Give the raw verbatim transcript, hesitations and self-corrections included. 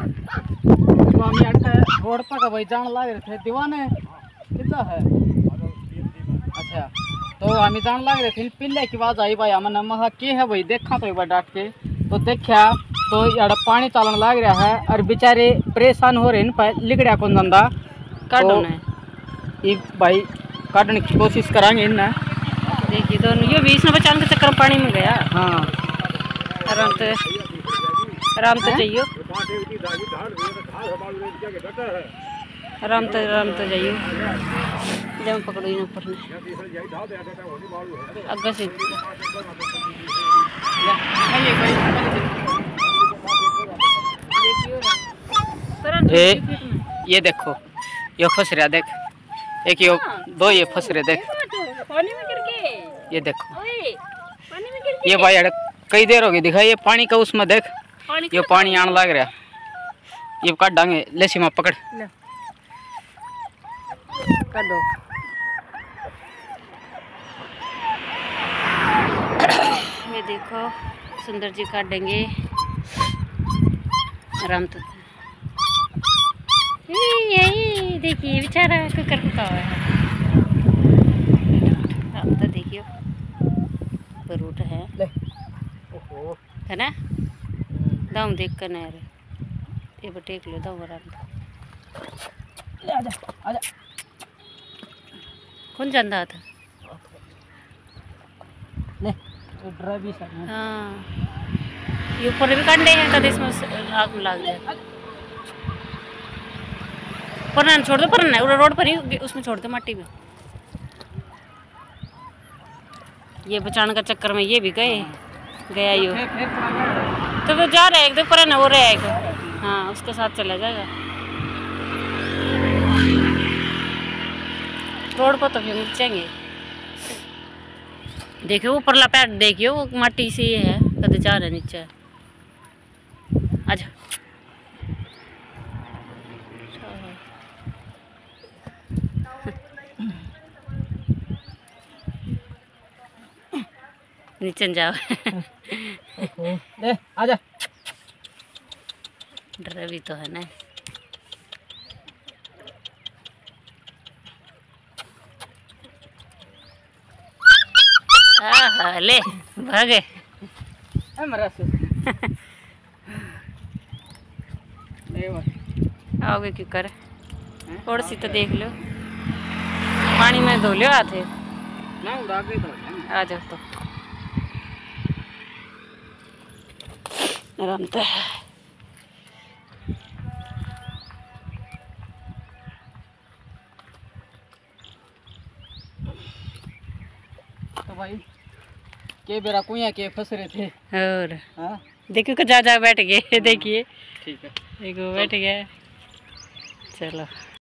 तो हम यहाँ रोड पर का भाई जान लग रहे थे दीवाने कितना है। अच्छा तो हम जान लग रहे थे पिल्ले की आवाज आई भाई हमने महा के है भाई देखा तो एक बार डांट के तो देखा तो यार पानी चालन लग रहा है और बेचारे परेशान हो रहे हैं पर लिगड़ा कौन धंधा काटो ये भाई काटने की कोशिश कराएंगे इन्हें। देखिए तो ये बीच में बचाने के चक्कर पानी में गया। हाँ आराम से आराम से जाइयो आराम से आराम से जाइयो जब पकड़ो इन ऊपर अग्गा से ए, ये देखो ये फंस रहा देख एक ये दो ये फंस रहे देख पानी में गिर के ये देखो पानी में गिर के ये भाई यार कई देर होगी दिखा ये पानी का उसमें देख ये पानी आने लग रहा ये काट डांगे ले सीमा पकड़ कर दो। ये देखो सुंदर जी काट देंगे आराम से। यही देखिए बेचारा कुकर कुका हुआ है आराम से देखियो बरूट है है ना दाम देख कर नहीं रहे ये बटेक लो दाम आराम से आजा आजा कौन जानता था ले तो ड्राइव भी सर हाँ ये ऊपर भी कंडे हैं कभी इसमें आग में लग जाए पर छोड़ दो पर ना रोड पर ही उसमें छोड़ दो मट्टी में। ये बचाने का चक्कर में ये भी गए गया यो तो वो जा रहा है एक दो पर ना वो रहेगा हाँ उसके साथ चला जाएगा रोड पर तो फिर मिर्चेंगे। देखियो ऊपर लपेट देखियो वो मट्टी से ये है कदे जा रहा है नीचे आजा नीचे जाओ ले आजा डर भी तो है ना। हाँ ले भागे आओगे क्यों कर थोड़ी सी तो देख लो पानी में धो लो आते आ जाओ तो आराम से। तो भाई के बेरा कुइया के फंस रहे थे और हाँ देखियो को जा जा बैठ गए देखिए ठीक है देखो बैठ गया चलो।